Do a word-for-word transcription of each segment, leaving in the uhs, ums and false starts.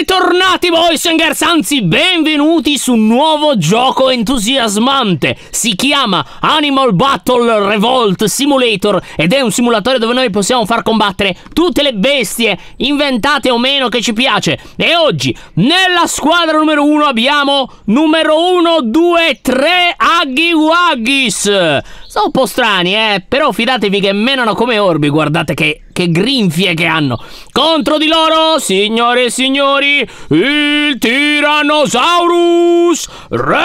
Bentornati boys and girls, anzi benvenuti su un nuovo gioco entusiasmante. Si chiama Animal Battle Revolt Simulator ed è un simulatore dove noi possiamo far combattere tutte le bestie, inventate o meno, che ci piace. E oggi nella squadra numero uno abbiamo numero uno, due, tre Huggy Wuggys. Sono un po' strani, eh, però fidatevi che menano come orbi, guardate che... Che grinfie che hanno. Contro di loro, signore e signori, il Tyrannosaurus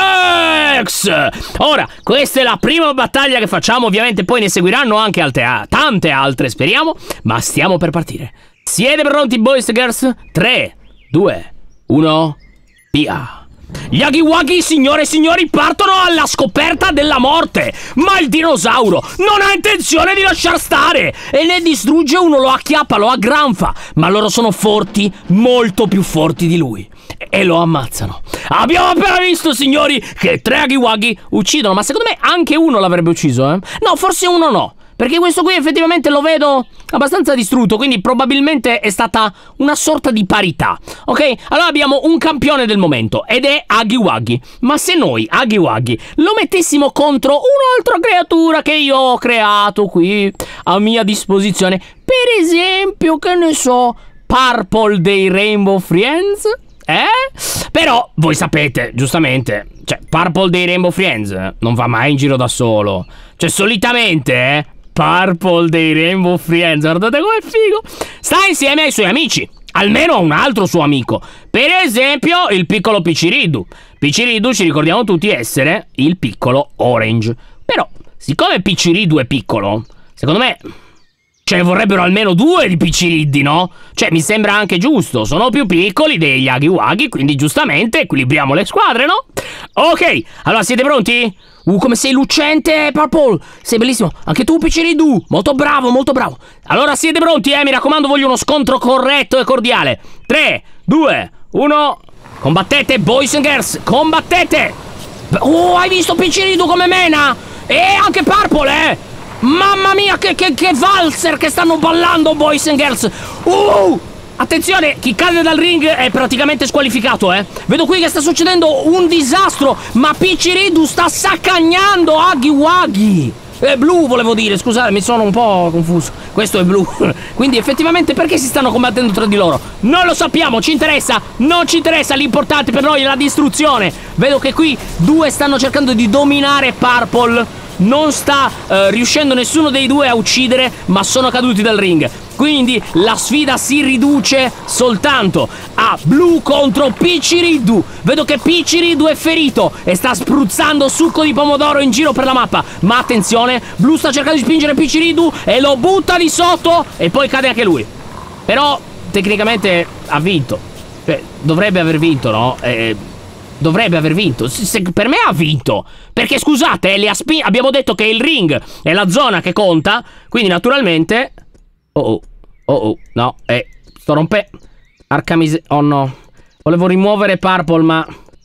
Rex. Ora, questa è la prima battaglia che facciamo. Ovviamente poi ne seguiranno anche altre, tante altre, speriamo. Ma stiamo per partire. Siete pronti, boys and girls? tre, due, uno, via. Gli Huggy Wuggy, signore e signori, partono alla scoperta della morte. Ma il dinosauro non ha intenzione di lasciar stare e ne distrugge uno, lo acchiappa, lo aggranfa. Ma loro sono forti, molto più forti di lui, e lo ammazzano. Abbiamo appena visto, signori, che tre Huggy Wuggy uccidono. Ma secondo me anche uno l'avrebbe ucciso, eh? No, forse uno no, perché questo qui effettivamente lo vedo abbastanza distrutto, quindi probabilmente è stata una sorta di parità. Ok? Allora abbiamo un campione del momento ed è Huggy Wuggy. Ma se noi, Huggy Wuggy, lo mettessimo contro un'altra creatura che io ho creato qui a mia disposizione, per esempio, che ne so, Purple dei Rainbow Friends? Eh? Però voi sapete, giustamente, cioè Purple dei Rainbow Friends non va mai in giro da solo. Cioè solitamente, eh, Purple dei Rainbow Friends, guardate com'è figo, sta insieme ai suoi amici, almeno a un altro suo amico. Per esempio il piccolo Picciriddu. Picciriddu ci ricordiamo tutti essere il piccolo Orange. Però siccome Picciriddu è piccolo, secondo me ce ne vorrebbero almeno due di Picciriddi, no? Cioè mi sembra anche giusto, sono più piccoli degli Huggy Wuggy, quindi giustamente equilibriamo le squadre, no? Ok, allora siete pronti? Uh, come sei lucente, Purple! Sei bellissimo! Anche tu, Picciriddu! Molto bravo, molto bravo! Allora siete pronti, eh? Mi raccomando, voglio uno scontro corretto e cordiale! tre, due, uno... Combattete, boys and girls! Combattete! Oh, hai visto Picciriddu come mena? E anche Purple, eh! Mamma mia, che, che, che valzer che stanno ballando, boys and girls! Uh! Attenzione, chi cade dal ring è praticamente squalificato, eh. Vedo qui che sta succedendo un disastro, ma Picciriddu sta saccagnando Huggy Wuggy. È blu, volevo dire, scusate, mi sono un po' confuso. Questo è blu. Quindi effettivamente perché si stanno combattendo tra di loro? Non lo sappiamo, ci interessa, non ci interessa, l'importante per noi è la distruzione. Vedo che qui due stanno cercando di dominare Purple. Non sta eh, riuscendo nessuno dei due a uccidere, ma sono caduti dal ring. Quindi la sfida si riduce soltanto a blu contro Picciriddu. Vedo che Picciriddu è ferito e sta spruzzando succo di pomodoro in giro per la mappa. Ma attenzione, blu sta cercando di spingere Picciriddu e lo butta di sotto e poi cade anche lui. Però tecnicamente ha vinto, cioè, dovrebbe aver vinto, no? Eh, dovrebbe aver vinto. Se, per me ha vinto, perché scusate, eh, le aspi- abbiamo detto che il ring è la zona che conta, quindi naturalmente... Oh oh, oh oh, no, eh, sto rompendo. Arca mise... Oh no, volevo rimuovere Purple, ma...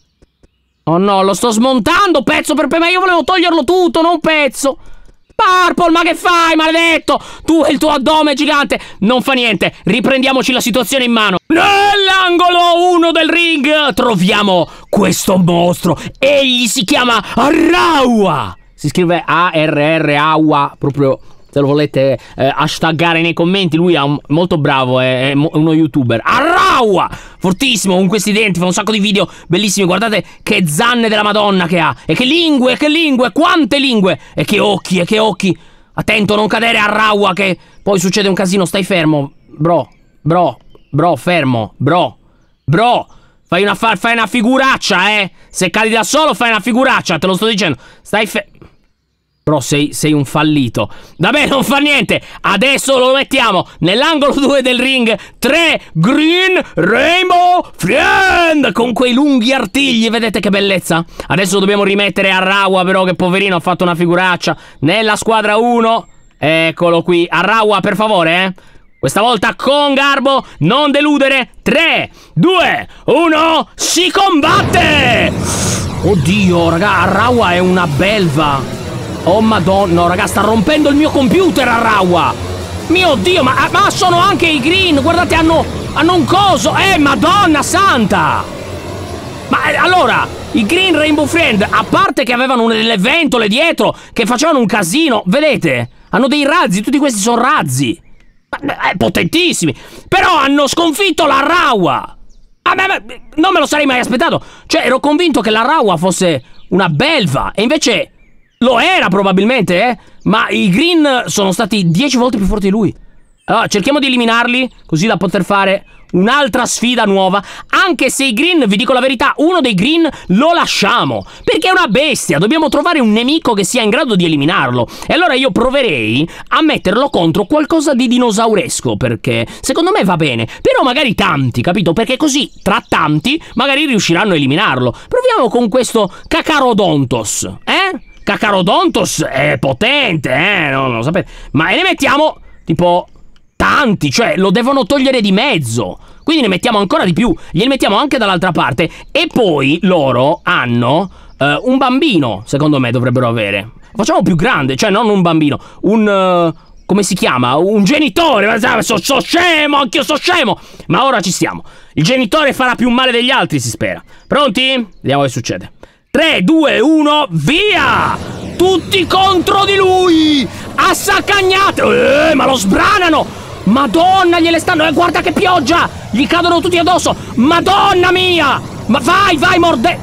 Oh no, lo sto smontando pezzo per pezzo, ma io volevo toglierlo tutto, non un pezzo. Purple, ma che fai, maledetto? Tu e il tuo addome gigante. Non fa niente, riprendiamoci la situazione in mano. Nell'angolo uno del ring troviamo questo mostro. Egli si chiama Arraua. Si scrive A R R Aua, proprio... Se lo volete eh, hashtagare nei commenti, lui è un, molto bravo, è, è uno youtuber. Arraua! Fortissimo, con questi denti, fa un sacco di video bellissimi. Guardate che zanne della Madonna che ha. E che lingue, che lingue, quante lingue. E che occhi, e che occhi. Attento, non cadere, Arraua, che poi succede un casino. Stai fermo, bro, bro, bro, fermo, bro, bro. Fai una, fa fai una figuraccia, eh. Se cadi da solo fai una figuraccia, te lo sto dicendo. Stai fermo. Però sei, sei un fallito. Vabbè, non fa niente. Adesso lo mettiamo nell'angolo due del ring. Tre Green Rainbow Friend, con quei lunghi artigli, vedete che bellezza. Adesso dobbiamo rimettere Arraua, però, che poverino ha fatto una figuraccia. Nella squadra uno. Eccolo qui. Arraua, per favore, eh. Questa volta con garbo, non deludere. Tre, due, uno, si combatte. Oddio, raga, Arraua è una belva. Oh madonna, raga, sta rompendo il mio computer, Arraua. Mio Dio, ma, ma sono anche i green. Guardate, hanno, hanno un coso. Eh, Madonna santa. Ma eh, allora, i Green Rainbow Friend, a parte che avevano delle ventole dietro che facevano un casino, vedete? Hanno dei razzi, tutti questi sono razzi. Eh, potentissimi. Però hanno sconfitto la Rawa. Ah, beh, beh, non me lo sarei mai aspettato. Cioè, ero convinto che la Rawa fosse una belva. E invece lo era probabilmente, eh. Ma i Green sono stati dieci volte più forti di lui. Allora, cerchiamo di eliminarli, così da poter fare un'altra sfida nuova. Anche se i Green, vi dico la verità, uno dei Green lo lasciamo, perché è una bestia. Dobbiamo trovare un nemico che sia in grado di eliminarlo. E allora io proverei a metterlo contro qualcosa di dinosauresco, perché secondo me va bene. Però magari tanti, capito? Perché così, tra tanti, magari riusciranno a eliminarlo. Proviamo con questo Kakarodontos, eh? Kakarodontos è potente, eh? Non, non lo sapete. Ma ne mettiamo, tipo, tanti, cioè lo devono togliere di mezzo. Quindi ne mettiamo ancora di più. Glieli mettiamo anche dall'altra parte. E poi loro hanno uh, un bambino, secondo me dovrebbero avere. Facciamo più grande, cioè non un bambino, un... Uh, come si chiama? Un genitore. So, so scemo, anch'io so scemo. Ma ora ci stiamo. Il genitore farà più male degli altri, si spera. Pronti? Vediamo che succede. tre, due, uno, via! Tutti contro di lui! Assaccagnate! Eh, ma lo sbranano! Madonna, gliele stanno... Eh, guarda che pioggia! Gli cadono tutti addosso! Madonna mia! Ma vai, vai, morde...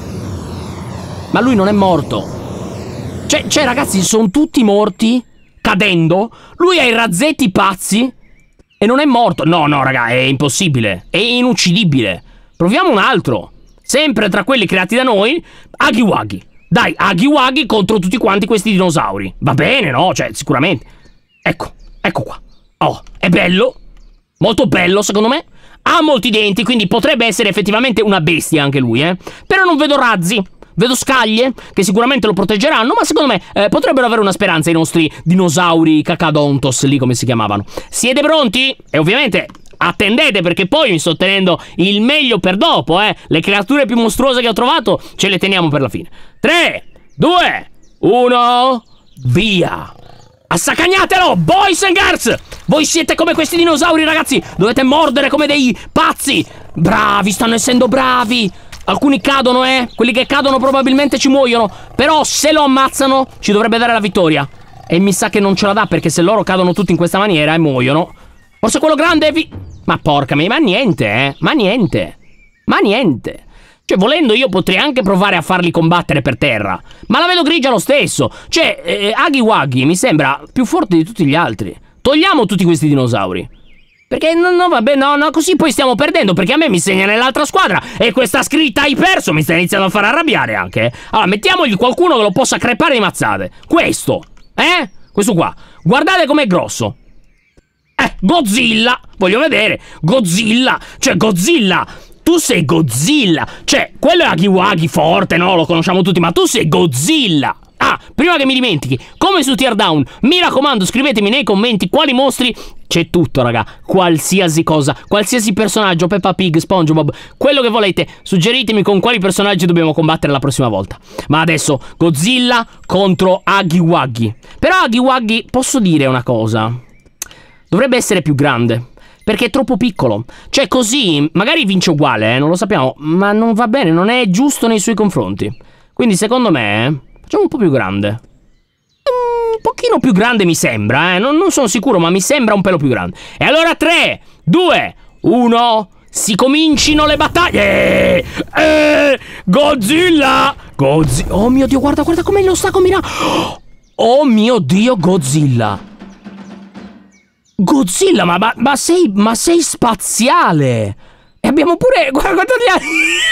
Ma lui non è morto. Cioè, cioè ragazzi, sono tutti morti, cadendo. Lui ha i razzetti pazzi e non è morto. No, no, raga, è impossibile. È inuccidibile. Proviamo un altro. Sempre tra quelli creati da noi, Agiwagi. Dai, Agiwagi contro tutti quanti questi dinosauri. Va bene, no? Cioè, sicuramente. Ecco, ecco qua. Oh, è bello. Molto bello, secondo me. Ha molti denti, quindi potrebbe essere effettivamente una bestia anche lui, eh. Però non vedo razzi. Vedo scaglie, che sicuramente lo proteggeranno, ma secondo me eh, potrebbero avere una speranza i nostri dinosauri Kakarodontos, lì come si chiamavano. Siete pronti? E ovviamente... attendete, perché poi mi sto tenendo il meglio per dopo, eh. Le creature più mostruose che ho trovato ce le teniamo per la fine. tre, due, uno, via! Assaccagnatelo, boys and girls! Voi siete come questi dinosauri, ragazzi! Dovete mordere come dei pazzi! Bravi, stanno essendo bravi! Alcuni cadono, eh. Quelli che cadono probabilmente ci muoiono. Però se lo ammazzano ci dovrebbe dare la vittoria. E mi sa che non ce la dà, perché se loro cadono tutti in questa maniera e muoiono... Forse quello grande vi... Ma porca mia, ma niente, eh. Ma niente. Ma niente. Cioè, volendo io potrei anche provare a farli combattere per terra. Ma la vedo grigia lo stesso. Cioè, eh, Agiwagi mi sembra più forte di tutti gli altri. Togliamo tutti questi dinosauri. Perché no, no, vabbè, no, no, così poi stiamo perdendo. Perché a me mi segna nell'altra squadra. E questa scritta hai perso mi sta iniziando a far arrabbiare anche. Allora, mettiamogli qualcuno che lo possa crepare di mazzate. Questo, eh? Questo qua. Guardate com'è grosso. Eh, Godzilla, voglio vedere. Godzilla, cioè Godzilla. Tu sei Godzilla. Cioè, quello è Agiwagi forte, no? Lo conosciamo tutti, ma tu sei Godzilla. Ah, prima che mi dimentichi, come su Teardown, mi raccomando, scrivetemi nei commenti quali mostri... C'è tutto, raga, qualsiasi cosa, qualsiasi personaggio, Peppa Pig, SpongeBob, quello che volete. Suggeritemi con quali personaggi dobbiamo combattere la prossima volta. Ma adesso, Godzilla contro Agiwagi. Però Agiwagi, posso dire una cosa, dovrebbe essere più grande, perché è troppo piccolo. Cioè così, magari vince uguale, eh, non lo sappiamo, ma non va bene, non è giusto nei suoi confronti. Quindi secondo me, facciamo un po' più grande. Un pochino più grande mi sembra, eh, non, non sono sicuro, ma mi sembra un pelo più grande. E allora tre, due, uno, si comincino le battaglie. Eh, Godzilla! Godzilla! Oh mio Dio, guarda, guarda come lo sta combinando. Oh mio Dio, Godzilla! Godzilla, ma, ma, ma sei, ma sei spaziale! E abbiamo pure... Guarda, guarda, gli ha...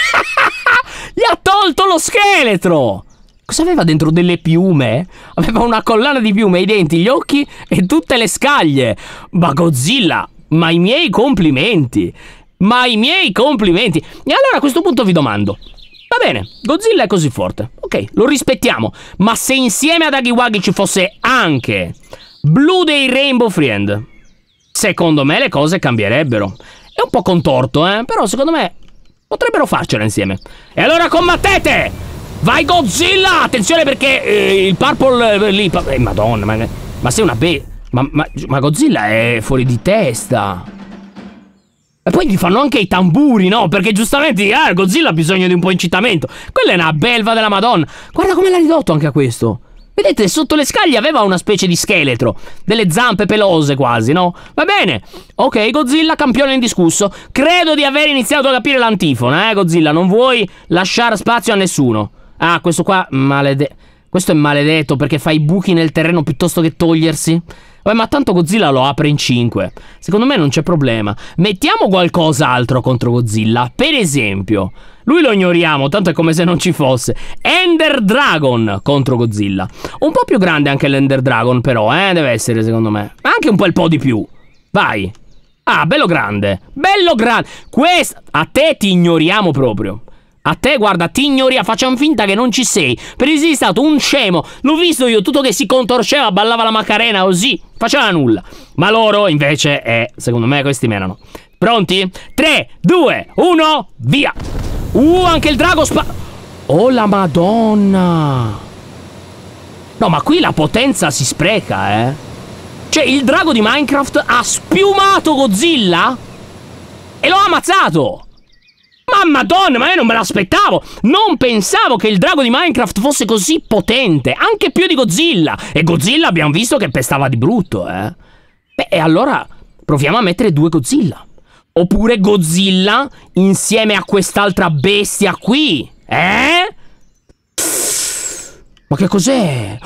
gli ha tolto lo scheletro! Cosa aveva dentro? Delle piume? Aveva una collana di piume, i denti, gli occhi e tutte le scaglie. Ma Godzilla, ma i miei complimenti. Ma i miei complimenti. E allora a questo punto vi domando, va bene, Godzilla è così forte, ok, lo rispettiamo. Ma se insieme ad Agiwagi ci fosse anche Blue dei Rainbow Friend, secondo me le cose cambierebbero. È un po' contorto, eh, però secondo me potrebbero farcela insieme. E allora combattete! Vai Godzilla! Attenzione perché eh, il purple eh, lì... Eh, madonna, ma, ma sei una be... Ma, ma, ma Godzilla è fuori di testa. E poi gli fanno anche i tamburi, no? Perché giustamente, ah, Godzilla ha bisogno di un po' incitamento. Quella è una belva della Madonna. Guarda come l'ha ridotto anche a questo. Vedete, sotto le scaglie aveva una specie di scheletro. Delle zampe pelose quasi, no? Va bene. Ok, Godzilla, campione indiscusso. Credo di aver iniziato a capire l'antifona, eh, Godzilla. Non vuoi lasciare spazio a nessuno. Ah, questo qua, maledetto. Questo è maledetto perché fa i buchi nel terreno piuttosto che togliersi. Vabbè, ma tanto Godzilla lo apre in cinque. Secondo me non c'è problema. Mettiamo qualcos'altro contro Godzilla. Per esempio, lui lo ignoriamo, tanto è come se non ci fosse. Ender Dragon contro Godzilla. Un po' più grande anche l'Ender Dragon però, eh, deve essere secondo me. Anche un po' il po' di più. Vai. Ah, bello grande. Bello grande. Questo, a te ti ignoriamo proprio. A te, guarda, ti ignoriamo, facciamo finta che non ci sei. Perché sei stato un scemo. L'ho visto io, tutto che si contorceva, ballava la Macarena così, faceva nulla. Ma loro, invece, eh, secondo me questi menano. Pronti? tre, due, uno, via. Uh, anche il drago spa... Oh, la Madonna. No, ma qui la potenza si spreca, eh. Cioè, il drago di Minecraft ha spiumato Godzilla e lo ha ammazzato. Ma Madonna, ma io non me l'aspettavo. Non pensavo che il drago di Minecraft fosse così potente. Anche più di Godzilla. E Godzilla abbiamo visto che pestava di brutto, eh. Beh, e allora proviamo a mettere due Godzilla. Oppure Godzilla insieme a quest'altra bestia qui. Eh? Ma che cos'è?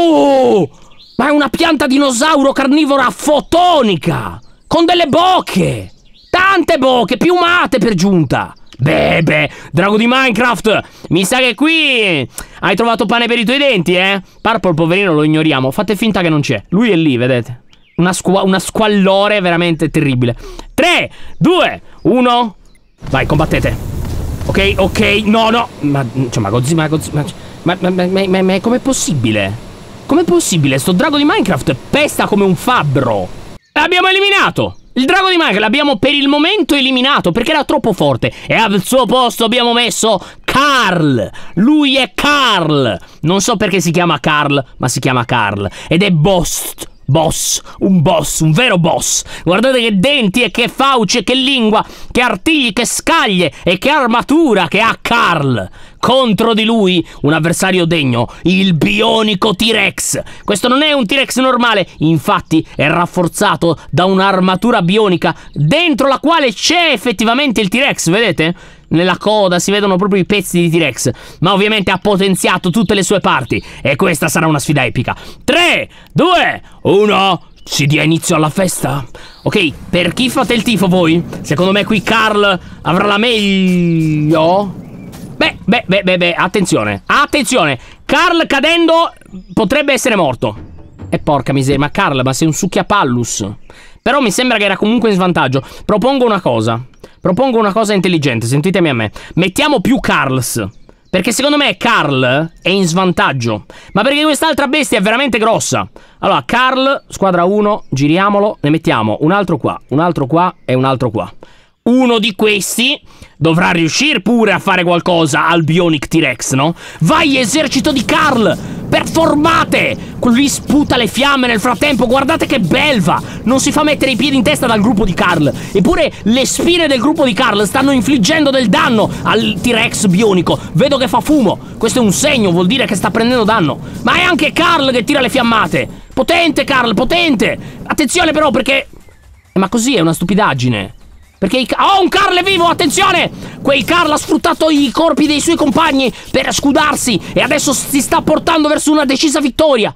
Oh! Ma è una pianta dinosauro carnivora fotonica! Con delle bocche! Tante bocche, piumate per giunta! Beh, beh, drago di Minecraft, mi sa che qui hai trovato pane per i tuoi denti, eh? Purple, poverino, lo ignoriamo. Fate finta che non c'è. Lui è lì, vedete? Una, squa una squallore veramente terribile. tre, due, uno. Vai, combattete. Ok, ok, no, no. Ma, cioè, ma Godzilla, ma Godzilla, ma, ma, ma, ma, ma, ma com'è possibile? Com'è possibile? Sto drago di Minecraft pesta come un fabbro. L'abbiamo eliminato. Il drago di Minecraft l'abbiamo per il momento eliminato perché era troppo forte. E al suo posto abbiamo messo Carl. Lui è Carl. Non so perché si chiama Carl, ma si chiama Carl. Ed è boss. Boss, un boss, un vero boss. Guardate che denti e che fauci e che lingua, che artigli, che scaglie e che armatura che ha Carl. Contro di lui un avversario degno, il bionico T-Rex. Questo non è un T-Rex normale, infatti è rafforzato da un'armatura bionica dentro la quale c'è effettivamente il T-Rex, vedete? Nella coda si vedono proprio i pezzi di T-Rex, ma ovviamente ha potenziato tutte le sue parti e questa sarà una sfida epica. tre, due, uno, si dia inizio alla festa. Ok, per chi fate il tifo voi? Secondo me qui Carl avrà la meglio. Beh, beh, beh, beh, beh, attenzione, attenzione. Carl cadendo potrebbe essere morto. E porca miseria, ma Carl, ma sei un succhiapallus. Però mi sembra che era comunque in svantaggio. Propongo una cosa. Propongo una cosa intelligente, sentitemi a me. Mettiamo più Carls. Perché secondo me Carl è in svantaggio. Ma perché quest'altra bestia è veramente grossa. Allora, Carl, squadra uno, giriamolo. Ne mettiamo un altro qua, un altro qua e un altro qua. Uno di questi dovrà riuscire pure a fare qualcosa al Bionic T-Rex, no? Vai, esercito di Carl! Performate! Lui sputa le fiamme nel frattempo, guardate che belva! Non si fa mettere i piedi in testa dal gruppo di Carl. Eppure le spine del gruppo di Carl stanno infliggendo del danno al T-Rex bionico. Vedo che fa fumo. Questo è un segno, vuol dire che sta prendendo danno. Ma è anche Carl che tira le fiammate. Potente, Carl, potente! Attenzione però perché... Ma così è una stupidaggine. Perché i... Oh, un Carl è vivo, attenzione! Quel Carl ha sfruttato i corpi dei suoi compagni per scudarsi e adesso si sta portando verso una decisa vittoria.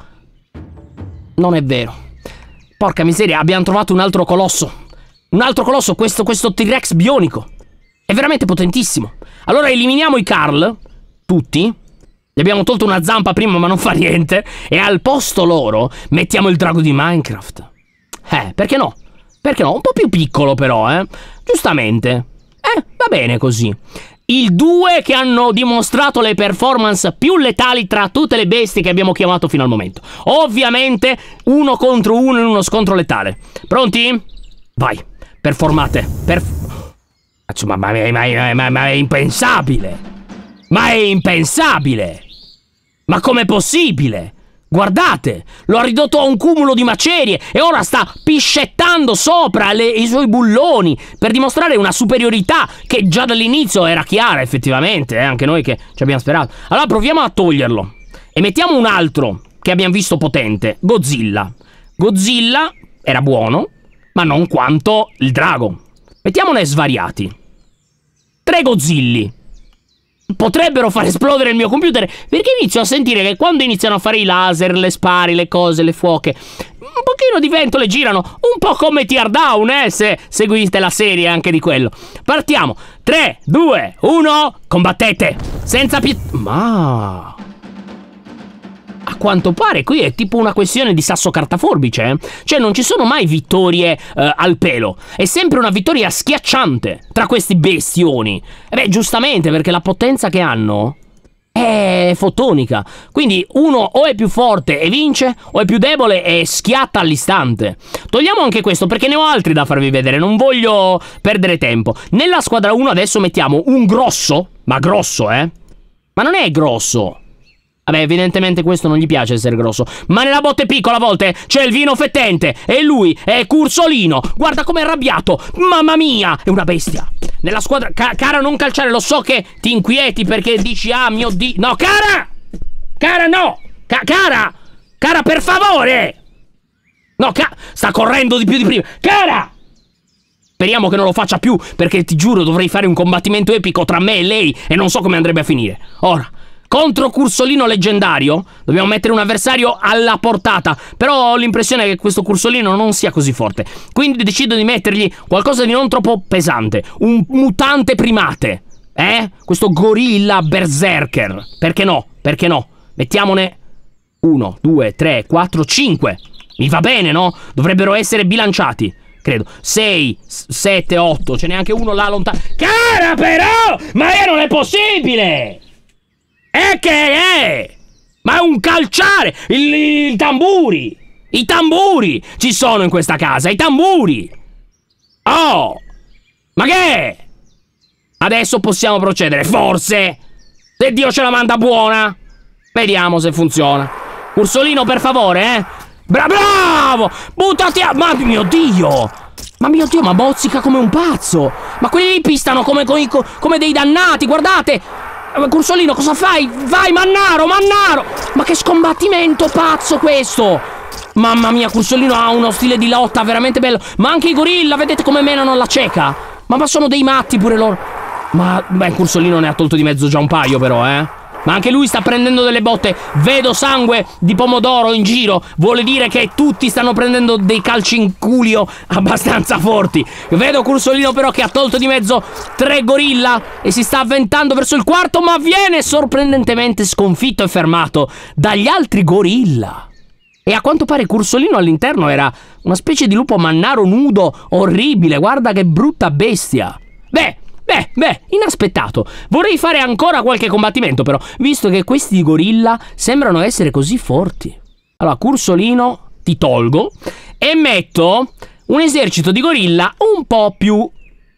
Non è vero. Porca miseria, abbiamo trovato un altro colosso. Un altro colosso, questo, questo T-Rex bionico. È veramente potentissimo. Allora eliminiamo i Carl, tutti. Gli abbiamo tolto una zampa prima, ma non fa niente. E al posto loro mettiamo il drago di Minecraft. Eh, perché no? Perché no? Un po' più piccolo però, eh? Giustamente. Eh, va bene così. I due che hanno dimostrato le performance più letali tra tutte le bestie che abbiamo chiamato fino al momento. Ovviamente uno contro uno in uno scontro letale. Pronti? Vai, performate. Perf ma, ma, ma, ma, ma, ma è impensabile. Ma è impensabile. Ma com'è possibile? Guardate, lo ha ridotto a un cumulo di macerie e ora sta piscettando sopra le, i suoi bulloni per dimostrare una superiorità che già dall'inizio era chiara effettivamente, eh, anche noi che ci abbiamo sperato. Allora proviamo a toglierlo e mettiamo un altro che abbiamo visto potente, Godzilla. Godzilla era buono, ma non quanto il drago. Mettiamone svariati. Tre Godzilli. Potrebbero far esplodere il mio computer, perché inizio a sentire che quando iniziano a fare i laser, le spari, le cose, le fuoche, un pochino di vento le girano, un po' come Teardown, eh, se seguite la serie anche di quello. Partiamo, tre, due, uno, combattete, senza pietà. Ma... a quanto pare qui è tipo una questione di sasso carta forbice, eh? Cioè non ci sono mai vittorie eh, al pelo. È sempre una vittoria schiacciante tra questi bestioni. E beh, giustamente, perché la potenza che hanno è fotonica. Quindi uno o è più forte e vince, o è più debole e schiatta all'istante. Togliamo anche questo perché ne ho altri da farvi vedere, non voglio perdere tempo. Nella squadra uno adesso mettiamo un grosso, ma grosso, eh? Ma non è grosso. Vabbè, evidentemente questo non gli piace essere grosso. Ma nella botte piccola a volte c'è il vino fettente. E lui è Cursolino. Guarda com'è arrabbiato. Mamma mia, è una bestia. Nella squadra... Ca cara, non calciare. Lo so che ti inquieti perché dici, ah mio Dio. No, cara! Cara, no! Ca cara! Cara, per favore! No, ca sta correndo di più di prima. Cara! Speriamo che non lo faccia più, perché ti giuro dovrei fare un combattimento epico tra me e lei e non so come andrebbe a finire. Ora... contro Cursolino leggendario dobbiamo mettere un avversario alla portata. Però ho l'impressione che questo Cursolino non sia così forte, quindi decido di mettergli qualcosa di non troppo pesante. Un mutante primate, eh? Questo gorilla berserker. Perché no? Perché no? Mettiamone uno, due, tre, quattro, cinque. Mi va bene, no? Dovrebbero essere bilanciati, credo. sei, sette, otto. Ce n'è anche uno là lontano. Cara però! Ma non è possibile! E che è? Ma è un calciare! Il, il tamburi! I tamburi! Ci sono in questa casa, i tamburi! Oh! Ma che è? Adesso possiamo procedere, forse! Se Dio ce la manda buona! Vediamo se funziona. Cursolino, per favore, eh! Bra bravo! Buttati a... Ma mio Dio! Ma mio Dio, ma bozzica come un pazzo! Ma quelli lì pistano come, come, come dei dannati, guardate! Cursolino, cosa fai? Vai, Mannaro, Mannaro! Ma che scombattimento pazzo questo! Mamma mia, Cursolino ha uno stile di lotta veramente bello. Ma anche i gorilla, vedete come menano la cieca? Ma, ma sono dei matti pure loro. Ma, beh, Cursolino ne ha tolto di mezzo già un paio però, eh. Ma anche lui sta prendendo delle botte. Vedo sangue di pomodoro in giro. Vuole dire che tutti stanno prendendo dei calci in culio abbastanza forti. Vedo Cursolino però che ha tolto di mezzo tre gorilla e si sta avventando verso il quarto, ma viene sorprendentemente sconfitto e fermato dagli altri gorilla. E a quanto pare Cursolino all'interno era una specie di lupo mannaro nudo, orribile. Guarda che brutta bestia. Beh, Beh, beh, inaspettato. Vorrei fare ancora qualche combattimento però, visto che questi gorilla sembrano essere così forti. Allora, Cursolino, ti tolgo e metto un esercito di gorilla un po' più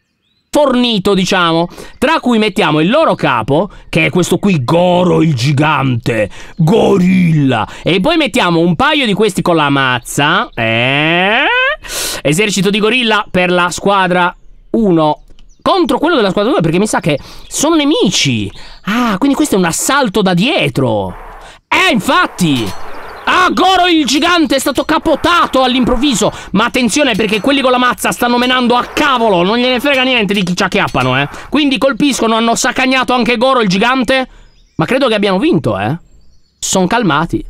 fornito, diciamo. Tra cui mettiamo il loro capo, che è questo qui, Goro il gigante. Gorilla. E poi mettiamo un paio di questi con la mazza. Eh? Esercito di gorilla per la squadra uno. Contro quello della squadra due, perché mi sa che sono nemici. Ah, quindi questo è un assalto da dietro. Eh, infatti. Ah, Goro il gigante è stato capotato all'improvviso. Ma attenzione, perché quelli con la mazza stanno menando a cavolo. Non gliene frega niente di chi ci acchiappano, eh. Quindi colpiscono, hanno saccagnato anche Goro il gigante. Ma credo che abbiano vinto, eh. Sono calmati.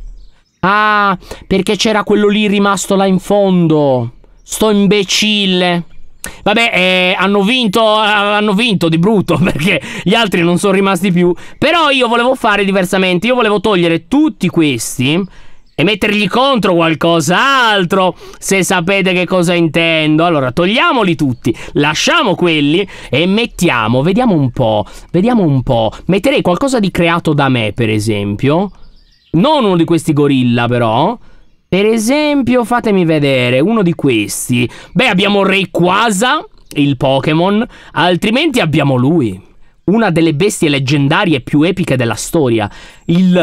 Ah, perché c'era quello lì rimasto là in fondo. Sto imbecille. Vabbè, eh, hanno vinto, eh, hanno vinto di brutto, perché gli altri non sono rimasti più. Però io volevo fare diversamente. Io volevo togliere tutti questi e mettergli contro qualcos'altro, se sapete che cosa intendo. Allora, togliamoli tutti, lasciamo quelli e mettiamo, vediamo un po', vediamo un po'. Metterei qualcosa di creato da me, per esempio. Non uno di questi gorilla, però. Per esempio, fatemi vedere, uno di questi. Beh, abbiamo Rayquaza, il Pokémon, altrimenti abbiamo lui. Una delle bestie leggendarie più epiche della storia. Il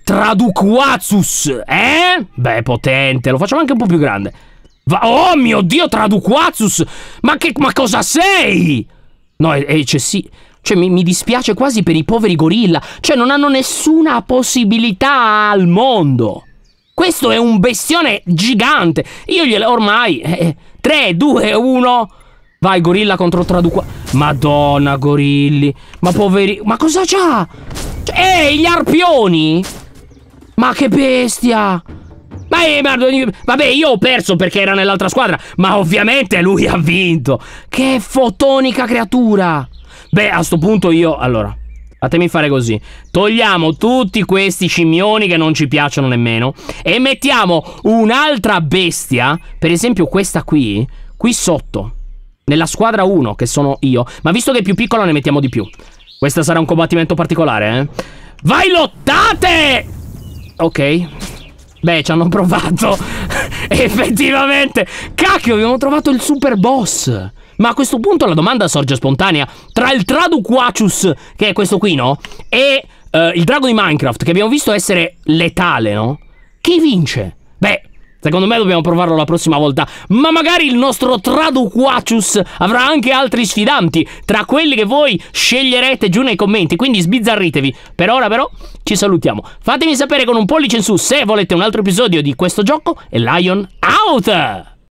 Traduquazus, eh? Beh, potente, lo facciamo anche un po' più grande. Va oh mio Dio, Traduquazus! Ma che, ma cosa sei? No, è, è eccessivo. Cioè, mi, mi dispiace quasi per i poveri gorilla. Cioè, non hanno nessuna possibilità al mondo. Questo è un bestione gigante. Io glielo ormai... Eh, tre, due, uno... Vai, gorilla contro Traduquazus. Madonna, gorilli. Ma poveri... Ma cosa c'ha? Ehi, gli arpioni! Ma che bestia! Ma eh, ma, vabbè, io ho perso perché era nell'altra squadra, ma ovviamente lui ha vinto. Che fotonica creatura! Beh, a sto punto io... Allora, fatemi fare così. Togliamo tutti questi scimmioni che non ci piacciono nemmeno e mettiamo un'altra bestia, per esempio questa qui, qui sotto, nella squadra uno, che sono io. Ma visto che è più piccola ne mettiamo di più. Questo sarà un combattimento particolare, eh? Vai, lottate! Ok. Beh, ci hanno provato. Effettivamente. Cacchio, abbiamo trovato il super boss. Ma a questo punto la domanda sorge spontanea. Tra il Traduquazus, che è questo qui, no? E uh, il drago di Minecraft, che abbiamo visto essere letale, no? Chi vince? Beh, secondo me dobbiamo provarlo la prossima volta. Ma magari il nostro Traduquazus avrà anche altri sfidanti, tra quelli che voi sceglierete giù nei commenti. Quindi sbizzarritevi. Per ora però ci salutiamo. Fatemi sapere con un pollice in su se volete un altro episodio di questo gioco. E Lion out!